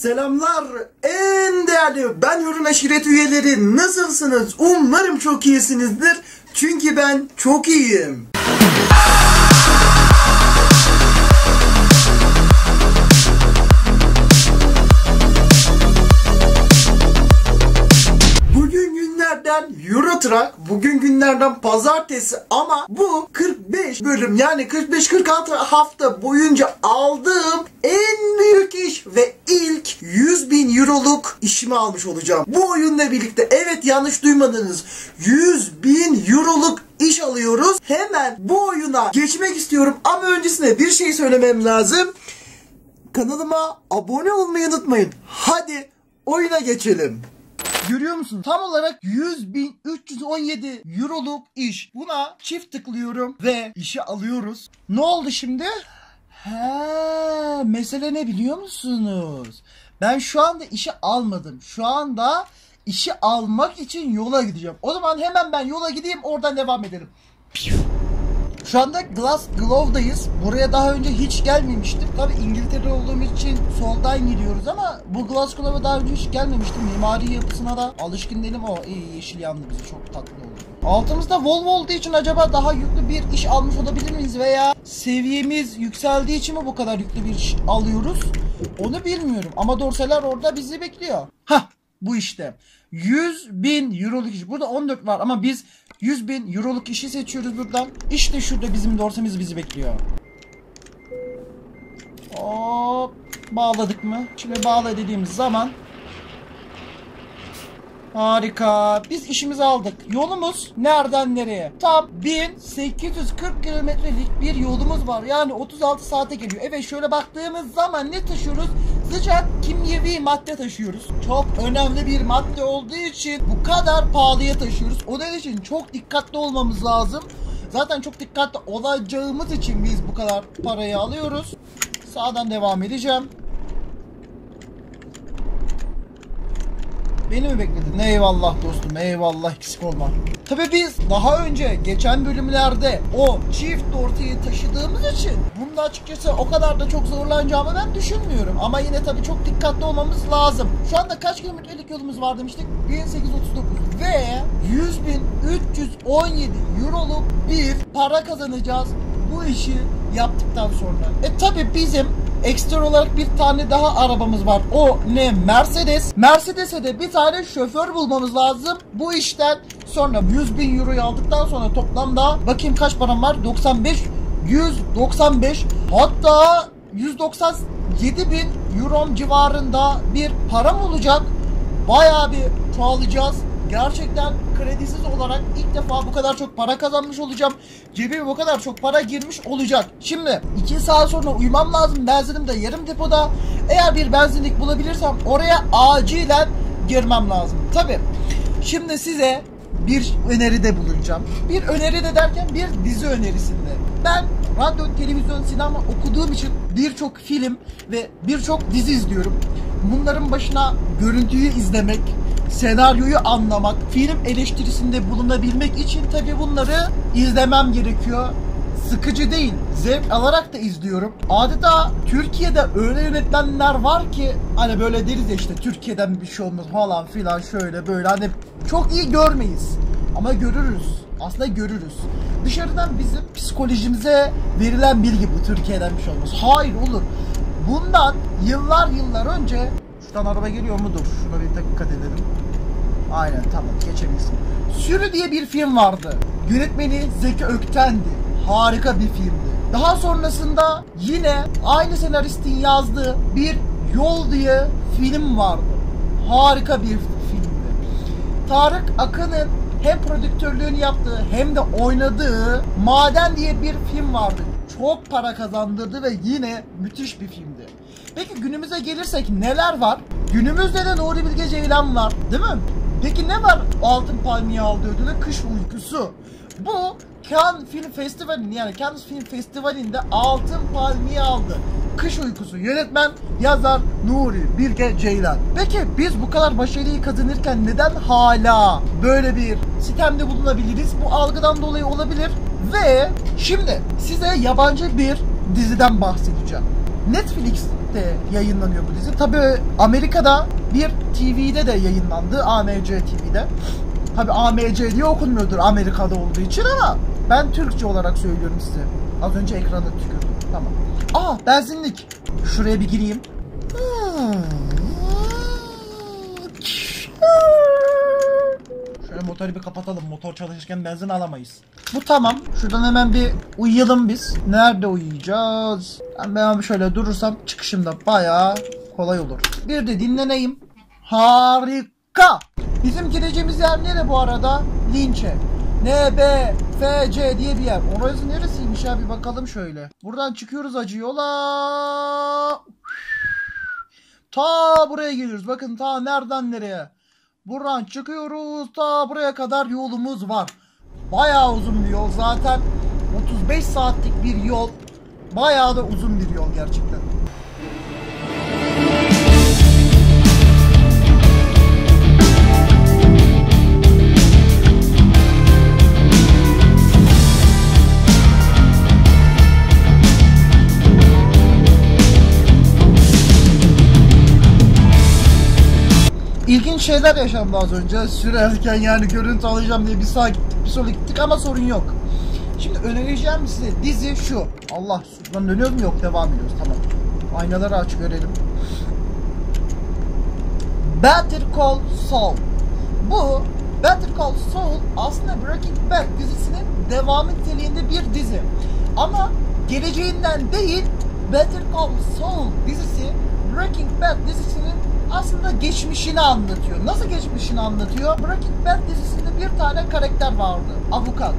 Selamlar en değerli Ben Yorum Aşiret üyeleri, nasılsınız? Umarım çok iyisinizdir. Çünkü ben çok iyiyim. Euro Truck, bugün günlerden pazartesi ama bu 45 bölüm yani 45-46 hafta boyunca aldığım en büyük iş ve ilk 100.000 euroluk işimi almış olacağım. Bu oyunla birlikte, evet yanlış duymadınız, 100.000 euroluk iş alıyoruz. Hemen bu oyuna geçmek istiyorum ama öncesinde bir şey söylemem lazım. Kanalıma abone olmayı unutmayın. Hadi oyuna geçelim. Görüyor musun? Tam olarak 100.317 euroluk iş. Buna çift tıklıyorum ve işi alıyoruz. Ne oldu şimdi? Mesele ne biliyor musunuz? Ben şu anda işi almadım. Şu anda işi almak için yola gideceğim. O zaman hemen ben yola gideyim, oradan devam edelim. Şu anda Glasgow'dayız. Buraya daha önce hiç gelmemiştim. Tabi İngiltere olduğumuz için soldan gidiyoruz ama bu Glasgow'a daha önce hiç gelmemiştim. Mimari yapısına da alışkın değilim. O iyi, yeşil yandı bize, çok tatlı oldu. Altımızda Volvo olduğu için acaba daha yüklü bir iş almış olabilir miyiz veya seviyemiz yükseldiği için mi bu kadar yüklü bir iş alıyoruz? Onu bilmiyorum ama dorseler orada bizi bekliyor. Bu işte 100.000 euroluk iş. Burada 14 var ama biz 100.000 euroluk işi seçiyoruz buradan. İşte şurada bizim dorsemiz bizi bekliyor. Hop, bağladık mı? Şimdi bağla dediğimiz zaman harika. Biz işimizi aldık. Yolumuz nereden nereye? Tam 1840 kilometrelik bir yolumuz var. Yani 36 saate geliyor. Evet, şöyle baktığımız zaman ne taşıyoruz? Sıcak kimyevi madde taşıyoruz. Çok önemli bir madde olduğu için bu kadar pahalıya taşıyoruz. Onun için çok dikkatli olmamız lazım. Zaten çok dikkatli olacağımız için biz bu kadar parayı alıyoruz. Sağdan devam edeceğim. Beni mi bekledin? Eyvallah dostum, eyvallah, eksik olma. Tabii biz daha önce geçen bölümlerde o çift dorseyi taşıdığımız için bunda açıkçası o kadar da çok zorlanacağımı ben düşünmüyorum. Ama yine tabii çok dikkatli olmamız lazım. Şu anda kaç kilometrelik yolumuz var demiştik? 1839 ve 100.317 euroluk bir para kazanacağız bu işi yaptıktan sonra. Tabii bizim ekstra olarak bir tane daha arabamız var. O ne? Mercedes. Mercedes'e de bir tane şoför bulmamız lazım. Bu işten sonra 100.000 euroyu aldıktan sonra toplamda bakayım kaç param var? 195 hatta 197.000 euro civarında bir param olacak. Bayağı bir çoğalacağız. Gerçekten kredisiz olarak ilk defa bu kadar çok para kazanmış olacağım. Cebime bu kadar çok para girmiş olacak. Şimdi 2 saat sonra uyumam lazım. Benzinim de yarım depoda. Eğer bir benzinlik bulabilirsem oraya acilen girmem lazım. Tabii şimdi size bir öneride bulunacağım. Bir öneride derken bir dizi önerisinde. Ben radyo, televizyon, sinema okuduğum için birçok film ve birçok dizi izliyorum. Bunların başına görüntüyü izlemek, senaryoyu anlamak, film eleştirisinde bulunabilmek için tabii bunları izlemem gerekiyor. Sıkıcı değil, zevk alarak da izliyorum. Adeta Türkiye'de öyle yönetmenler var ki hani böyle deriz ya, işte Türkiye'den bir şey olmaz falan filan, şöyle böyle, hani çok iyi görmeyiz ama görürüz. Aslında görürüz. Dışarıdan bizim psikolojimize verilen bilgi bu, Türkiye'den bir şey olmaz. Hayır, olur. Bundan yıllar önce, şuradan araba geliyor mu? Dur, şuna bir dikkat edelim. Aynen, tamam, geçebilirsin. Sürü diye bir film vardı. Yönetmeni Zeki Ökten'di. Harika bir filmdi. Daha sonrasında yine aynı senaristin yazdığı bir Yol diye film vardı. Harika bir filmdi. Tarık Akın'ın hem prodüktörlüğünü yaptığı hem de oynadığı Maden diye bir film vardı. Çok para kazandırdı ve yine müthiş bir filmdi. Peki günümüze gelirsek neler var? Günümüzde de Nuri Bilge Ceylan var, değil mi? Peki ne var Altın Palmiye aldığı ödülü? Kış Uykusu. Bu Cannes Film Festivali'nin, yani Cannes Film Festivali'nde Altın Palmiye aldı. Kış Uykusu. Yönetmen, yazar Nuri Bilge Ceylan. Peki biz bu kadar başarıyı kazanırken neden hala böyle bir sistemde bulunabiliriz? Bu algıdan dolayı olabilir. Ve şimdi size yabancı bir diziden bahsedeceğim. Netflix de yayınlanıyor bu dizi. Tabi Amerika'da bir TV'de de yayınlandı. AMC TV'de. Tabi AMC diye okunmuyordur Amerika'da olduğu için ama ben Türkçe olarak söylüyorum size. Az önce ekranda tükürdüm. Tamam. Aa, benzinlik. Şuraya bir gireyim. Şöyle motoru bir kapatalım. Motor çalışırken benzin alamayız. Bu tamam. Şuradan hemen bir uyuyalım biz. Nerede uyuyacağız? Ben şöyle durursam çıkışımda bayağı kolay olur. Bir de dinleneyim. Harika. Bizim gireceğimiz yer nere bu arada? Linçe. NBFC diye bir yer. Orası neresiymiş ya, bir bakalım şöyle. Buradan çıkıyoruz acı yola. Ta buraya geliyoruz. Bakın ta nereden nereye. Buradan çıkıyoruz. Ta buraya kadar yolumuz var. Bayağı uzun bir yol. Zaten 35 saatlik bir yol. Bayağı da uzun bir yol gerçekten. İlginç şeyler yaşandı az önce. Sürerken yani görüntü alacağım diye bir sağa gittik bir sola gittik ama sorun yok. Şimdi önereceğim size dizi şu. Allah, şuradan dönüyor mu? Yok, devam ediyoruz, tamam. Aynaları aç görelim. Better Call Saul. Bu Better Call Saul aslında Breaking Bad dizisinin devamı niteliğinde bir dizi. Ama geleceğinden değil, Better Call Saul dizisi Breaking Bad dizisinin aslında geçmişini anlatıyor. Nasıl geçmişini anlatıyor? Breaking Bad dizisinde bir tane karakter vardı. Avukat.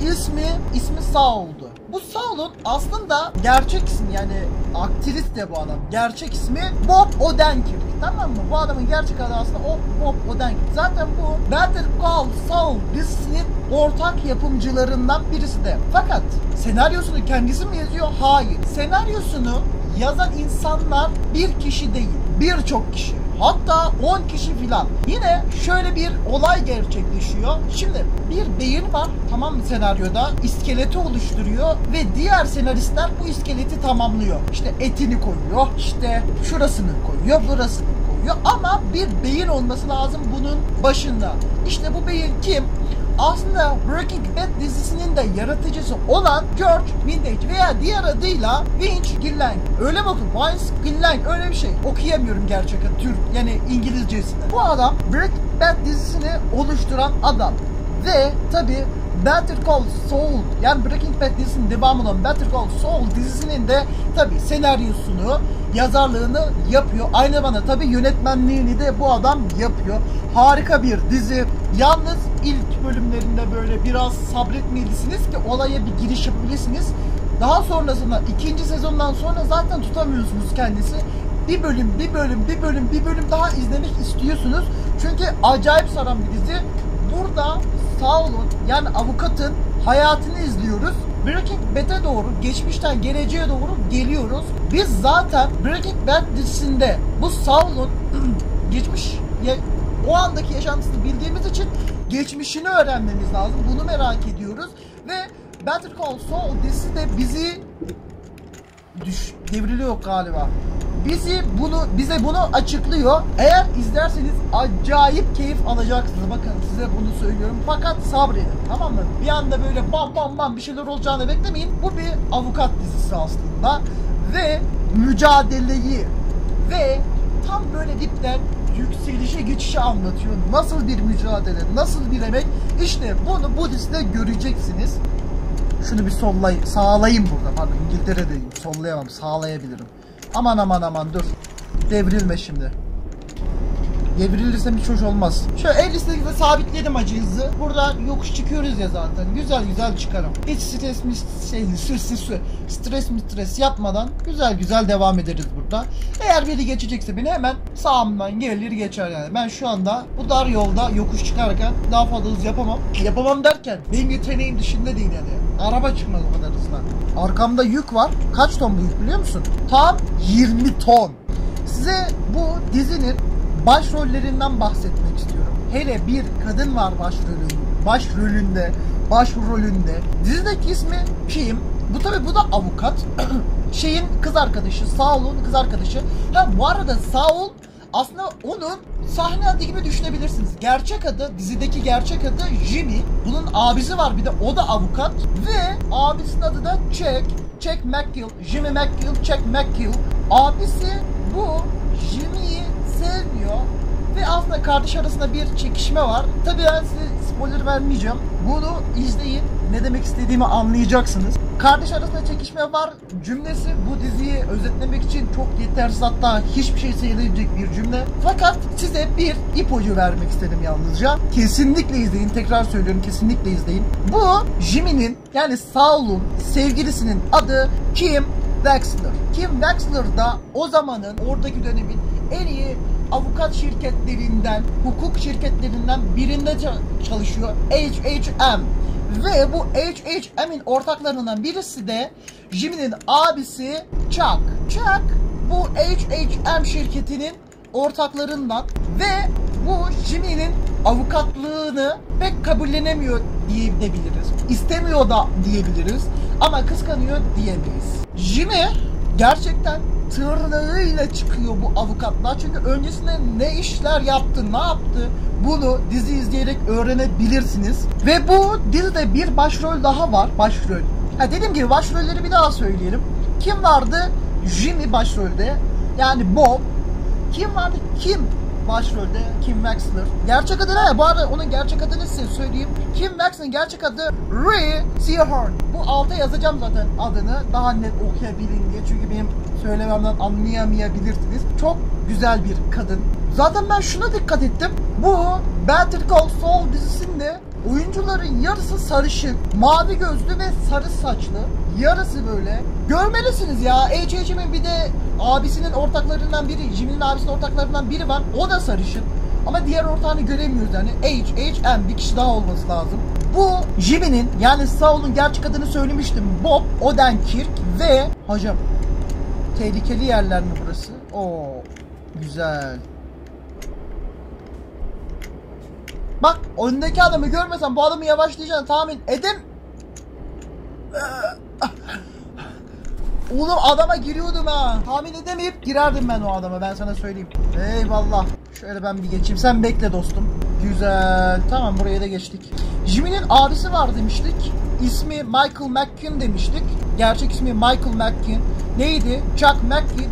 İsmi Saul'du. Bu Saul'un aslında gerçek ismi, yani aktris de bu adam. Gerçek ismi Bob Odenkirk. Tamam mı? Bu adamın gerçek adı aslında Bob Odenkirk. Zaten bu Better Call Saul dizisinin ortak yapımcılarından birisi de. Fakat senaryosunu kendisi mi yazıyor? Hayır. Senaryosunu yazan insanlar bir kişi değil, birçok kişi. Hatta 10 kişi filan. Yine şöyle bir olay gerçekleşiyor. Şimdi bir beyin var, tamam mı, senaryoda iskeleti oluşturuyor ve diğer senaristler bu iskeleti tamamlıyor. İşte etini koyuyor, işte şurasını koyuyor, burasını koyuyor ama bir beyin olması lazım bunun başında. İşte bu beyin kim? Aslında Breaking Bad dizisinin de yaratıcısı olan George Windeage veya diğer adıyla Vince Gilligan. Öyle mi okuyor? Vince Gilligan, öyle bir şey. Okuyamıyorum gerçekten Türk, yani İngilizcesini. Bu adam Breaking Bad dizisini oluşturan adam. Ve tabi Better Call Saul, yani Breaking Bad dizisinin devamı olan Better Call Saul dizisinin de tabi senaryosunu, yazarlığını yapıyor. Aynı zamanda tabi yönetmenliğini de bu adam yapıyor. Harika bir dizi. Yalnız ilk bölümlerinde böyle biraz sabretmelisiniz ki olaya bir giriş yapabilirsiniz. Daha sonrasında ikinci sezondan sonra zaten tutamıyorsunuz kendisi. Bir bölüm daha izlemek istiyorsunuz. Çünkü acayip saran bir dizi. Burada Saul'un, yani avukatın hayatını izliyoruz. Breaking Bad'e doğru, geçmişten geleceğe doğru geliyoruz. Biz zaten Breaking Bad dizisinde bu Saul'un geçmiş, o andaki yaşantısını bildiğimiz için geçmişini öğrenmemiz lazım. Bunu merak ediyoruz ve Better Call Saul dizisi de bizi devriliyor galiba. Bize bunu açıklıyor. Eğer izlerseniz acayip keyif alacaksınız. Bakın size bunu söylüyorum. Fakat sabredin. Tamam mı? Bir anda böyle bam bir şeyler olacağını beklemeyin. Bu bir avukat dizisi aslında. Ve mücadeleyi ve tam böyle dipten yükselişe geçişi anlatıyor. Nasıl bir mücadele, nasıl bir emek. İşte bunu bu dizide göreceksiniz. Şunu bir sağlayayım burada. Pardon, İngiltere'deyim. Sollayamam, sağlayabilirim. Aman dur. Devrilme şimdi. Devrilirsem hiç hoş olmaz. Şöyle el istediğimde sabitledim acı hızı. Buradan yokuş çıkıyoruz ya zaten. Güzel çıkarım. Hiç stres yapmadan güzel devam ederiz burada. Eğer biri geçecekse beni hemen sağımdan gelir geçer yani. Ben şu anda bu dar yolda yokuş çıkarken daha fazla hız yapamam. Yapamam derken benim yeteneğim dışında değil yani. Araba çıkmaz o kadar hızla. Arkamda yük var. Kaç ton bu yük biliyor musun? Tam 20 ton. Size bu dizinin başrollerinden bahsetmek istiyorum. Hele bir kadın var başrolünde. Dizideki ismi kim? Bu da avukat. Şeyin kız arkadaşı, Saul'un kız arkadaşı. Ha bu arada Saul aslında onun sahne adı gibi düşünebilirsiniz. Gerçek adı, dizideki gerçek adı Jimmy. Bunun abisi var bir de, o da avukat. Ve abisinin adı da Jack McGill. Jimmy McGill, Jack McGill. Abisi bu Jimmy'yi sevmiyor. Ve aslında kardeş arasında bir çekişme var. Tabii ben size spoiler vermeyeceğim. Bunu izleyin. Ne demek istediğimi anlayacaksınız. Kardeş arasında çekişme var cümlesi bu diziyi özetlemek için çok yetersiz, hatta hiçbir şey sayılabilecek bir cümle. Fakat size bir ipucu vermek istedim yalnızca. Kesinlikle izleyin. Tekrar söylüyorum, kesinlikle izleyin. Bu Jimmy'nin, yani Saul'un sevgilisinin adı Kim Wexler. Kim Wexler da o zamanın, oradaki dönemin en iyi avukat şirketlerinden, hukuk şirketlerinden birinde çalışıyor. H&M. Ve bu H&M'in ortaklarından birisi de Jimmy'nin abisi Chuck. Chuck bu H&M şirketinin ortaklarından ve bu Jimmy'nin avukatlığını pek kabullenemiyor diyebiliriz. İstemiyor da diyebiliriz ama kıskanıyor diyemeyiz. Jimmy gerçekten tırnağıyla çıkıyor bu avukatlar. Çünkü öncesinde ne işler yaptı, ne yaptı, bunu dizi izleyerek öğrenebilirsiniz. Ve bu dizide bir başrol daha var. Başrol. Dediğim gibi başrolleri bir daha söyleyelim. Kim vardı? Jimmy başrolde. Yani Bob. Kim vardı? Kim başrolde? Kim Wexler. Gerçek adı ne? Bu arada onun gerçek adını size söyleyeyim. Kim Wexler'ın gerçek adı Rhea Seehorn. Bu alta yazacağım zaten adını. Daha net okuyabilin diye. Çünkü benim söylememden anlayamayabilirsiniz. Çok güzel bir kadın. Zaten ben şuna dikkat ettim. Bu Better Call Saul dizisinde oyuncuların yarısı sarışın, mavi gözlü ve sarı saçlı. Yarısı böyle. Görmelisiniz ya. H&M'in bir de abisinin ortaklarından biri, Jimmy'nin abisinin ortaklarından biri var. O da sarışın. Ama diğer ortağını göremiyoruz yani. H&M bir kişi daha olması lazım. Bu Jimmy'nin, yani Saul'un gerçek adını söylemiştim. Bob Odenkirk ve hocam tehlikeli yerler mi burası? Oo, güzel. Bak öndeki adamı görmesem bu adamı yavaşlayacağını tahmin edin. Oğlum adama giriyordum ha. Tahmin edemeyip girerdim ben o adama, ben sana söyleyeyim. Eyvallah. Şöyle ben bir geçeyim. Sen bekle dostum. Güzel. Tamam, buraya da geçtik. Jimmy'nin abisi var demiştik. İsmi Michael McKean demiştik. Gerçek ismi Michael McKean. Neydi? Chuck McKean.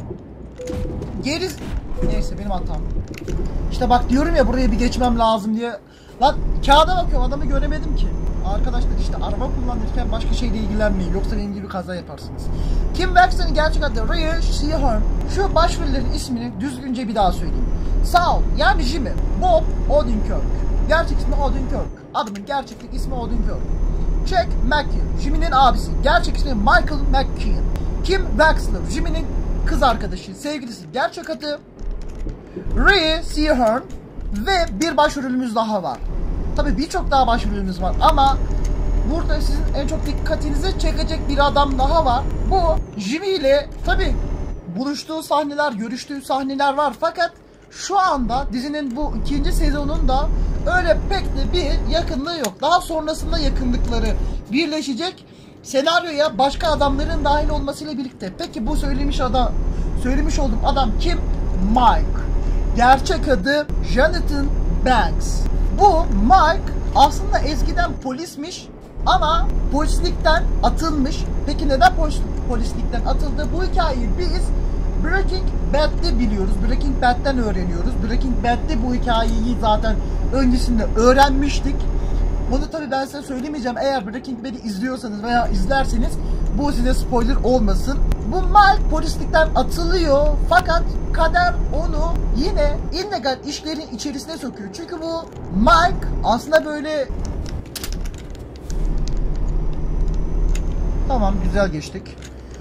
Neyse benim hatam. İşte bak diyorum ya, buraya bir geçmem lazım diye. Lan kağıda bakıyorum, adamı göremedim ki. Arkadaşlar işte araba kullanırken başka şeyle ilgilenmeyin. Yoksa benim gibi kaza yaparsınız. Kim Wexler'ın gerçek adı Rhea Seehorn. Şu başrollerin ismini düzgünce bir daha söyleyeyim. Saul yani Jimmy. Bob Odenkirk. Gerçek ismi Odenkirk. Adamın gerçeklik ismi Odenkirk. Jack McGill. Jimmy'nin abisi. Gerçek ismi Michael McKean. Kim Wexler. Jimmy'nin kız arkadaşı, sevgilisi. Gerçek adı Rhea Seehorn. Ve bir başrolümüz daha var. Tabii birçok daha başrolümüz var ama burada sizin en çok dikkatinizi çekecek bir adam daha var. Bu Jimmy ile tabii buluştuğu sahneler, görüştüğü sahneler var fakat şu anda dizinin bu ikinci sezonunda öyle pek de bir yakınlığı yok. Daha sonrasında yakınlıkları birleşecek, senaryoya başka adamların dahil olmasıyla birlikte. Peki bu söylemiş olduğum adam kim? Mike. Gerçek adı Jonathan Banks. Bu Mike aslında eskiden polismiş ama polislikten atılmış. Peki neden polislikten atıldı? Bu hikayeyi biz Breaking Bad'de biliyoruz. Breaking Bad'den öğreniyoruz. Breaking Bad'de bu hikayeyi zaten öncesinde öğrenmiştik. Bunu tabii ben size söylemeyeceğim. Eğer Breaking Bad'i izliyorsanız veya izlerseniz bu size spoiler olmasın. Bu Mike polislikten atılıyor fakat kader onu yine illegal işlerin içerisine sokuyor. Çünkü bu Mike aslında böyle... Tamam, güzel geçtik.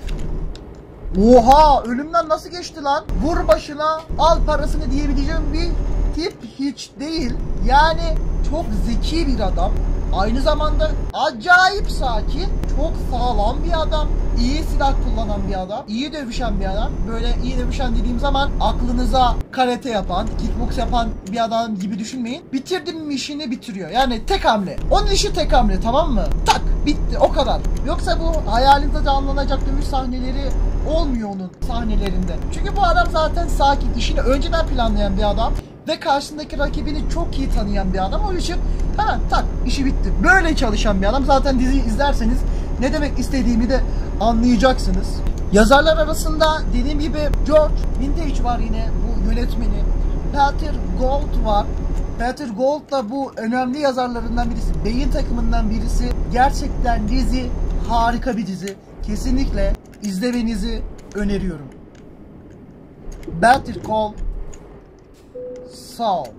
Oha, ölümden nasıl geçti lan? Vur başına al parasını diyebileceğim bir tip hiç değil. Yani çok zeki bir adam. Aynı zamanda acayip sakin, çok sağlam bir adam. İyi silah kullanan bir adam. İyi dövüşen bir adam. Böyle iyi dövüşen dediğim zaman aklınıza karate yapan, kickbox yapan bir adam gibi düşünmeyin. Bitirdim mi işini bitiriyor. Yani tek hamle. Onun işi tek hamle, tamam mı? Tak, bitti, o kadar. Yoksa bu hayalinizde canlanacak dövüş sahneleri olmuyor onun sahnelerinde. Çünkü bu adam zaten sakin, işini önceden planlayan bir adam ve karşısındaki rakibini çok iyi tanıyan bir adam. O için hemen tak, işi bitti. Böyle çalışan bir adam. Zaten diziyi izlerseniz ne demek istediğimi de anlayacaksınız. Yazarlar arasında dediğim gibi George Vintage var, yine bu yönetmeni. Peter Gould var. Peter Gould da bu önemli yazarlarından birisi. Beyin takımından birisi. Gerçekten dizi harika bir dizi. Kesinlikle izlemenizi öneriyorum. Better Call Saul.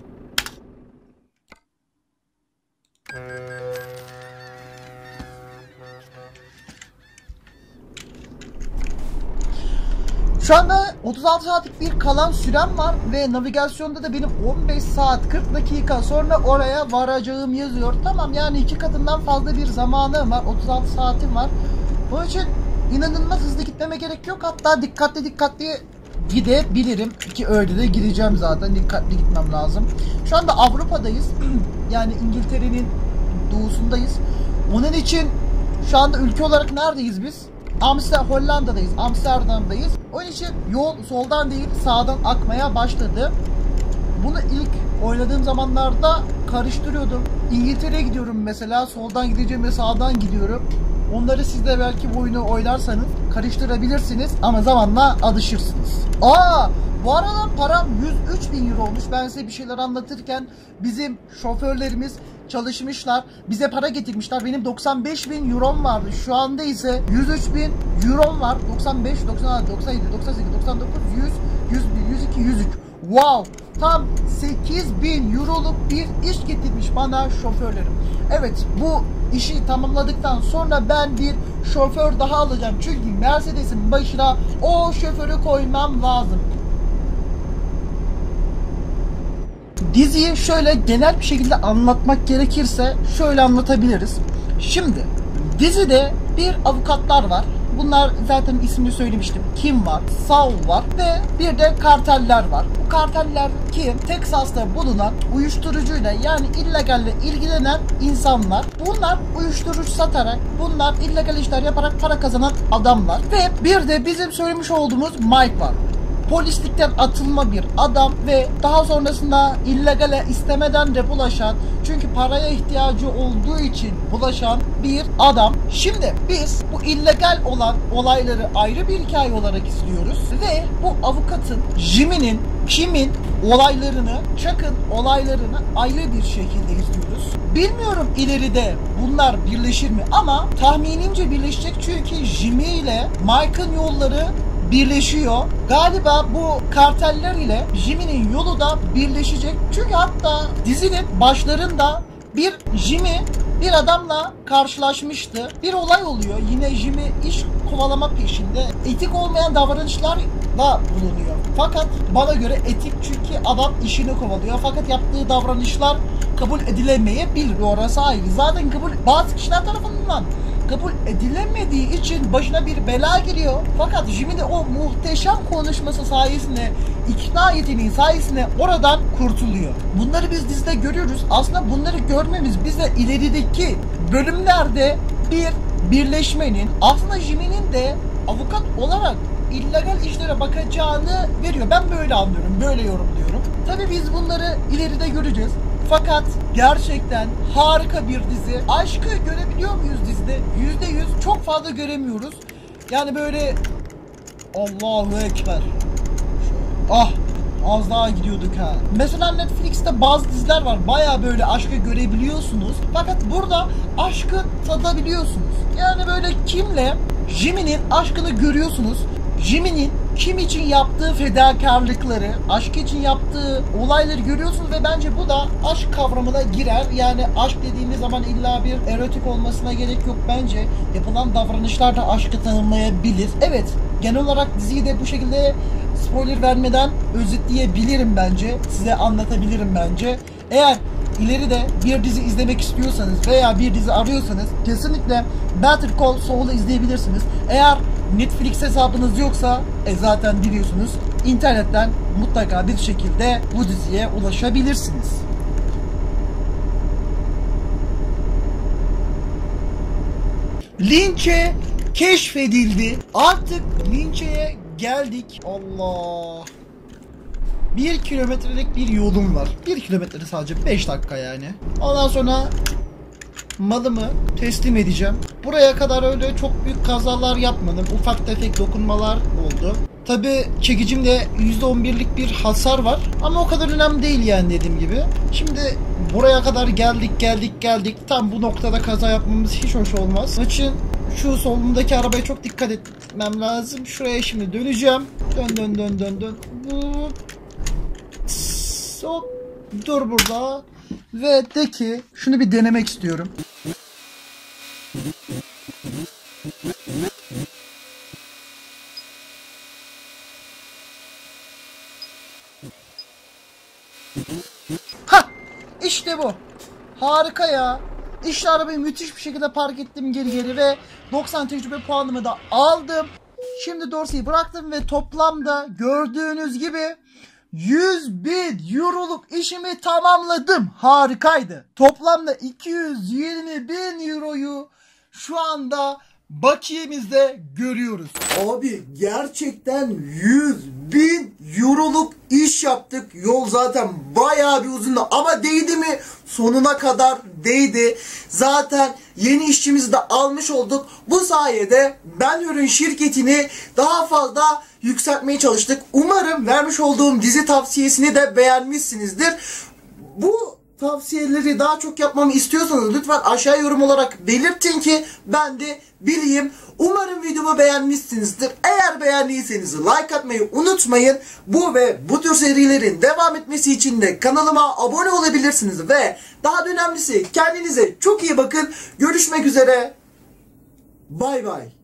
Şu anda 36 saatlik bir kalan sürem var ve navigasyonda da benim 15 saat 40 dakika sonra oraya varacağım yazıyor. Tamam, yani 2 katından fazla bir zamanım var. 36 saatim var. Onun için inanılmaz hızlı gitmeme gerek yok. Hatta dikkatli gidebilirim ki öyle de gideceğim zaten. Dikkatli gitmem lazım. Şu anda Avrupa'dayız. Yani İngiltere'nin doğusundayız. Onun için şu anda ülke olarak neredeyiz biz? Hollanda'dayız, Amsterdam'dayız. Onun için yol soldan değil sağdan akmaya başladı. Bunu ilk oynadığım zamanlarda karıştırıyordum. İngiltere'ye gidiyorum mesela, soldan gideceğim ve sağdan gidiyorum. Onları siz de belki bu oyunu oynarsanız karıştırabilirsiniz ama zamanla alışırsınız. Bu arada param 103.000 euro olmuş. Ben size bir şeyler anlatırken bizim şoförlerimiz çalışmışlar. Bize para getirmişler. Benim 95.000 eurom vardı. Şu anda ise 103.000 eurom var. 95, 96, 97, 98, 99, 100, 101, 102, 103. Wow! Tam 8.000 euroluk bir iş getirmiş bana şoförlerim. Evet, bu işi tamamladıktan sonra ben bir şoför daha alacağım. Çünkü Mercedes'in başına o şoförü koymam lazım. Diziyi şöyle genel bir şekilde anlatmak gerekirse şöyle anlatabiliriz. Şimdi dizide bir avukatlar var. Bunlar zaten ismini söylemiştim. Kim var? Saul var ve bir de karteller var. Bu karteller kim? Texas'ta bulunan uyuşturucuyla, yani illegalle ilgilenen insanlar. Bunlar uyuşturucu satarak, bunlar illegal işler yaparak para kazanan adamlar. Ve bir de bizim söylemiş olduğumuz Mike var. Polislikten atılma bir adam ve daha sonrasında illegale istemeden de bulaşan, çünkü paraya ihtiyacı olduğu için bulaşan bir adam. Şimdi biz bu illegal olan olayları ayrı bir hikaye olarak izliyoruz ve bu avukatın, Jimmy'nin, Kim'in olaylarını, Chuck'ın olaylarını ayrı bir şekilde izliyoruz. Bilmiyorum ileride bunlar birleşir mi ama tahminimce birleşecek, çünkü Jimmy ile Mike'ın yolları birleşiyor. Galiba bu karteller ile Jimmy'nin yolu da birleşecek. Çünkü hatta dizinin başlarında bir Jimmy bir adamla karşılaşmıştı. Bir olay oluyor. Yine Jimmy iş kovalama peşinde. Etik olmayan davranışlarla bulunuyor. Fakat bana göre etik, çünkü adam işini kovalıyor. Fakat yaptığı davranışlar kabul edilemeyebilir. Orası ayrı. Zaten bazı kişiler tarafından kabul edilemediği için başına bir bela giriyor. Fakat Jimmy de o muhteşem konuşması sayesinde, ikna yeteneği sayesinde oradan kurtuluyor. Bunları biz dizide görüyoruz. Aslında bunları görmemiz bize ilerideki bölümlerde bir birleşmenin, aslında Jimmy'nin de avukat olarak illegal işlere bakacağını veriyor. Ben böyle anlıyorum, böyle yorumluyorum. Tabii biz bunları ileride göreceğiz. Fakat gerçekten harika bir dizi. Aşkı görebiliyor muyuz dizide? %100 çok fazla göremiyoruz. Yani böyle Allahu Ekber. Az daha gidiyorduk ha. Mesela Netflix'te bazı diziler var. Baya böyle aşkı görebiliyorsunuz. Fakat burada aşkı tadabiliyorsunuz. Yani böyle Kim'le Jimmy'nin aşkını görüyorsunuz. Jimmy'nin Kim için yaptığı fedakarlıkları, aşk için yaptığı olayları görüyorsunuz ve bence bu da aşk kavramına girer. Yani aşk dediğimiz zaman illa bir erotik olmasına gerek yok bence. Yapılan davranışlar da aşkı tanımlayabilir. Evet, genel olarak diziyi de bu şekilde spoiler vermeden özetleyebilirim bence. Size anlatabilirim bence. Eğer ileride bir dizi izlemek istiyorsanız veya bir dizi arıyorsanız kesinlikle Better Call Saul'u izleyebilirsiniz. Eğer Netflix hesabınız yoksa zaten biliyorsunuz internetten mutlaka bir şekilde bu diziye ulaşabilirsiniz. Linçe keşfedildi. Artık Linçe'ye geldik. Allah. 1 kilometrelik bir yolum var. 1 kilometre sadece 5 dakika yani. Ondan sonra malımı teslim edeceğim. Buraya kadar öyle çok büyük kazalar yapmadım. Ufak tefek dokunmalar oldu. Tabi çekicimde %11'lik bir hasar var. Ama o kadar önemli değil yani dediğim gibi. Şimdi buraya kadar geldik. Tam bu noktada kaza yapmamız hiç hoş olmaz. Onun için şu solundaki arabaya çok dikkat etmem lazım. Şuraya şimdi döneceğim. Dön. Hop. Dur burada. Ve de ki şunu bir denemek istiyorum. Ha, işte bu. Harika ya. İşte arabayı müthiş bir şekilde park ettim geri ve 90 tecrübe puanımı da aldım. Şimdi dorseyi bıraktım ve toplamda gördüğünüz gibi 100.000 euroluk işimi tamamladım. Harikaydı. Toplamda 220.000 euroyu şu anda bakiyemizde görüyoruz. Abi gerçekten 100.000 euroluk iş yaptık. Yol zaten bayağı bir uzundu ama değdi mi? Sonuna kadar değdi. Zaten yeni işçimizi de almış olduk. Bu sayede Ben Hür'ün şirketini daha fazla yükseltmeye çalıştık. Umarım vermiş olduğum dizi tavsiyesini de beğenmişsinizdir. Bu tavsiyeleri daha çok yapmamı istiyorsanız lütfen aşağı yorum olarak belirtin ki ben de bileyim. Umarım videomu beğenmişsinizdir. Eğer beğendiyseniz like atmayı unutmayın. Bu ve bu tür serilerin devam etmesi için de kanalıma abone olabilirsiniz ve daha da önemlisi kendinize çok iyi bakın. Görüşmek üzere. Bay bay.